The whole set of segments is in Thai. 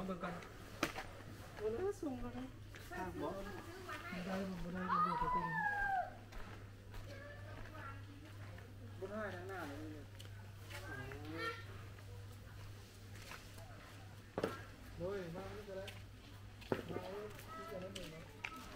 องเบิ่งก่อนส่งกันทางบ่ได้บ่ได้ก็บ่เป็นบ่ได้ทางหน้าเลยโอ้ยมานี่ก็ได้มานี่ก็ได้เนาะ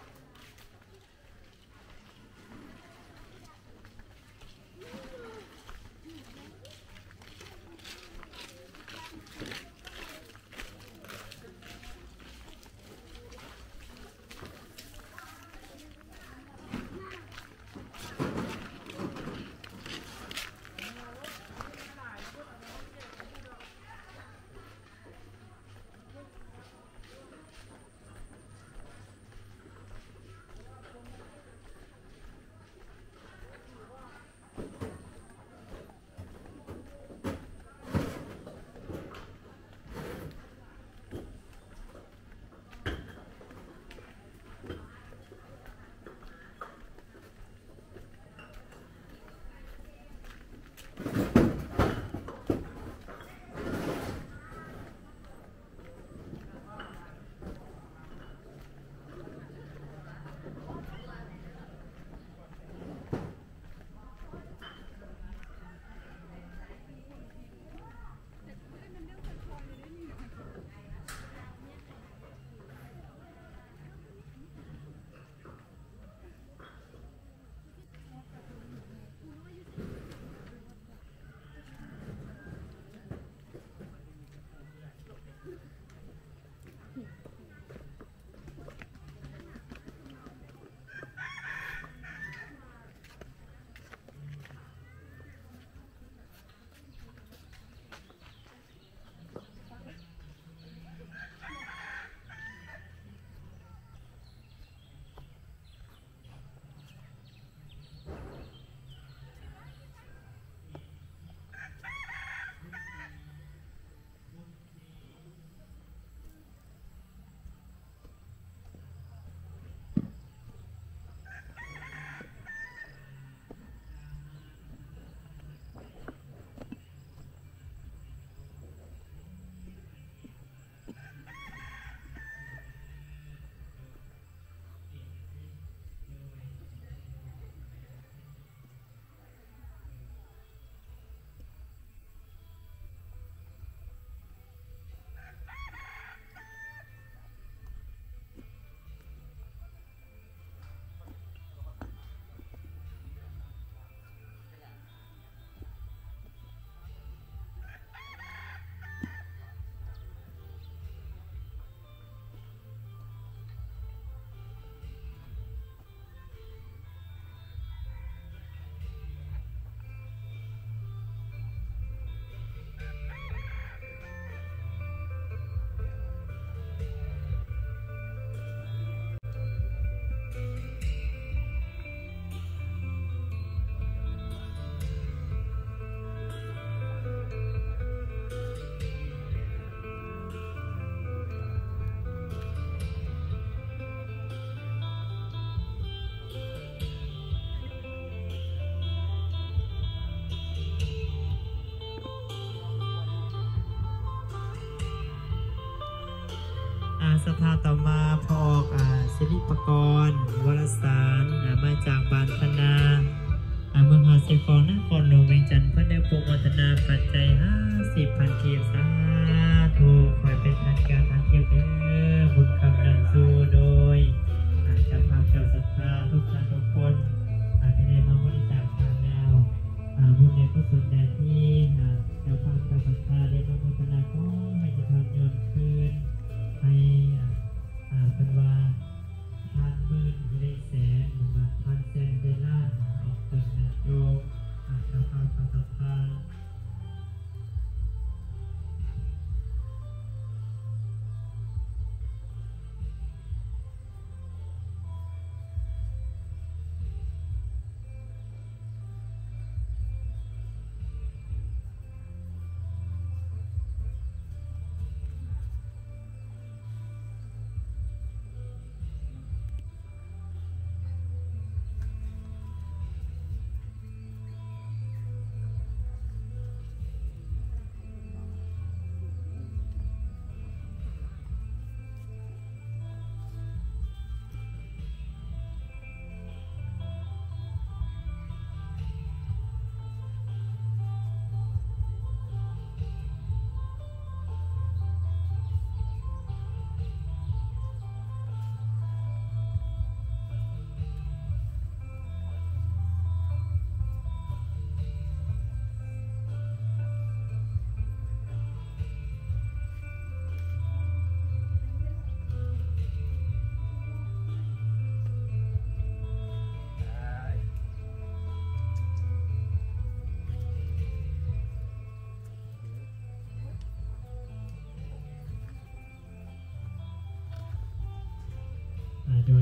สภาต่อมาพอกศิริปกรณ์วรสารมาจากบานพนาเมืองหาดเซฟองนครหลวงเวียงจันทร์เพื่อได้โปรโมทนาปัจจัย50,000 กีบสาธุคอยเป็นทางการทางเที่ยวเด้อบุญคำดังสู้โดยเจ้าภาพเจ้าศรัทธาทุกท่านทุกคนที่ได้มาบริจาคทางแนวบุญในกุศลแด่ที่เจ้าภาพเจ้าศรัทธาได้มาโมทนาขอให้จะทำยนต์คืนให้เป็นว่า1,000,000ได้แสน1,000,000ได้ล้าน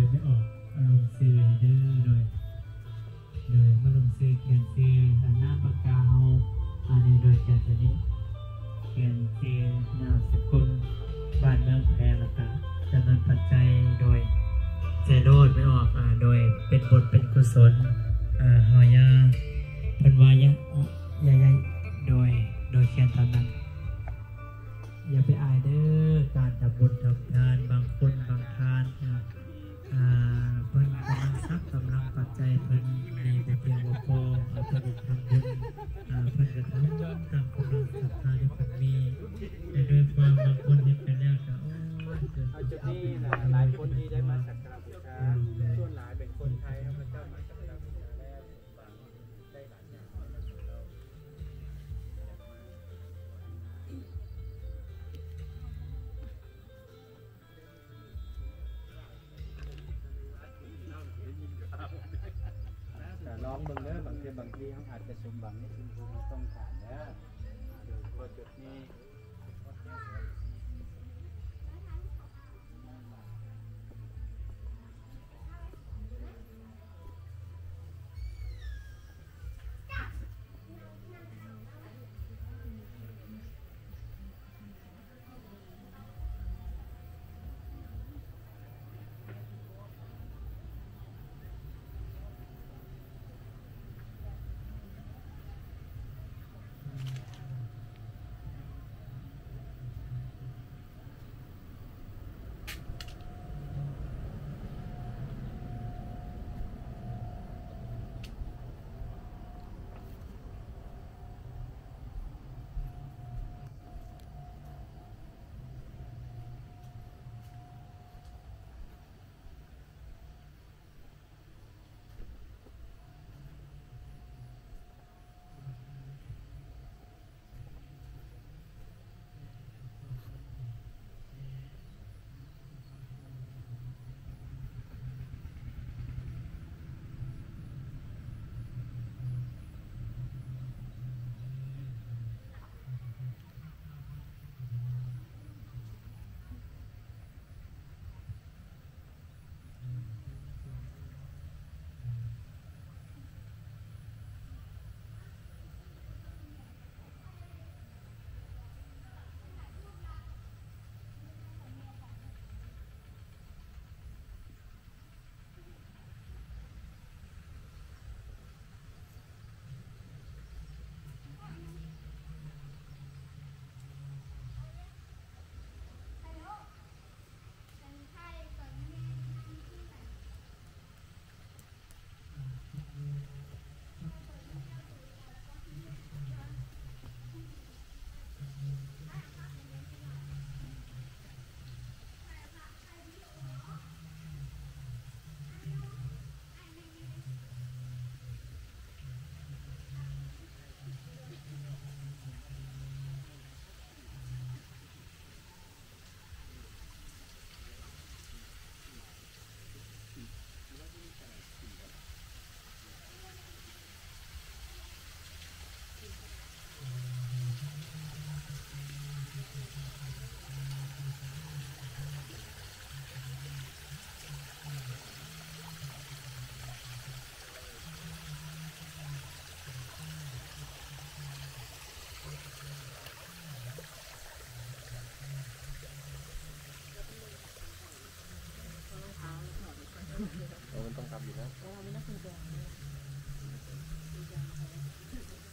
ไม่ออกอารมณ์ซื้อเด้อโดยมาลงซื้อเขียนซื้อหน้าปากกาเฮาในโดยการนี้เขียนซื้อนามสกุลบ้านเมืองแพร่ละกะจำนวนปัจจัยโดยใจโลดไม่ออกโดยเป็นบทเป็นกุศลหอยาพันวายะยายโดยเขียนตามนั้นอย่าไปอายเด้อการทำบุญทำทานบางคนบางทานเพิ่นกำลังทรัพย์กำลังปัจจัยเพิ่นมีแต่เพียงว่าพอเพิ่นทำบุญเพิ่นจะทำตามกำลังศรัทธาที่เพิ่นมีแต่ด้วยความบางคนเห็นไปแล้วก็เอาจุดนี้นะหลายคนที่ได้มาสักการะบูชาส่วนหลายเป็นคนไทยครับพระเจ้ามาสักการะบูชาแล้วได้หลายอย่างแต่ลองเบิ่งเด้อบางทีเขาอาจจะสมหวังในสิ่งที่เราต้องการแล้วโดยเฉพาะจุดนี้ มันต้องทำอยู่นะ